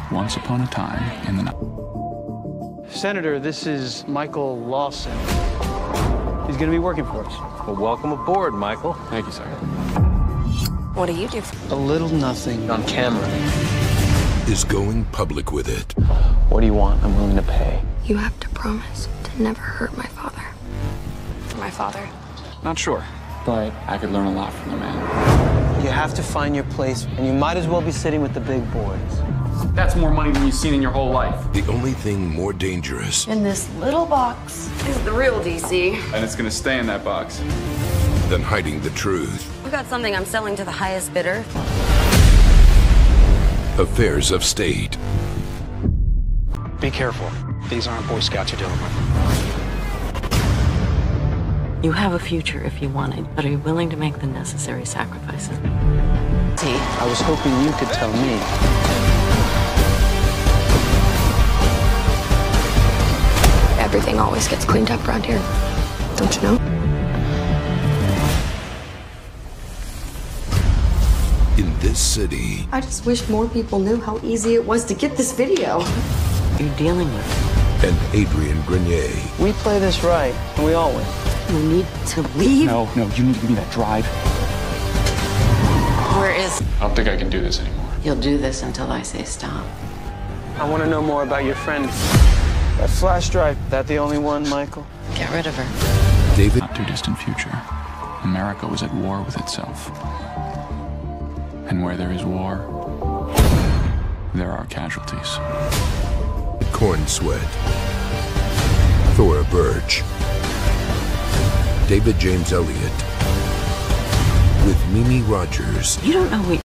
once upon a time in the night. Senator, this is Michael Lawson. He's going to be working for us. Well, welcome aboard, Michael. Thank you, sir. What do you do? A little nothing. On camera. Is going public with it. What do you want? I'm willing to pay. You have to promise to never hurt my father. My father. Not sure, but I could learn a lot from the man. You have to find your place, and you might as well be sitting with the big boys. That's more money than you've seen in your whole life. The only thing more dangerous In this little box is the real DC. And it's gonna stay in that box. than hiding the truth. I've got something I'm selling to the highest bidder. Affairs of state. Be careful. These aren't Boy Scouts you're dealing with. You have a future if you want it, but are you willing to make the necessary sacrifices? See? I was hoping you could tell me. Everything always gets cleaned up around here. Don't you know? In this city, I just wish more people knew how easy it was to get this video. You're dealing with and Adrian Grenier. We play this right, and we all win. it. You need to leave. No, you need to give me that drive. Where is... I don't think I can do this anymore. You'll do this until I say stop. I want to know more about your friend. That flash drive, that the only one, Michael? Get rid of her. David Not too distant future, America was at war with itself. And where there is war, there are casualties. Corenswet. Thora Birch. David James Elliott. With Mimi Rogers. You don't know what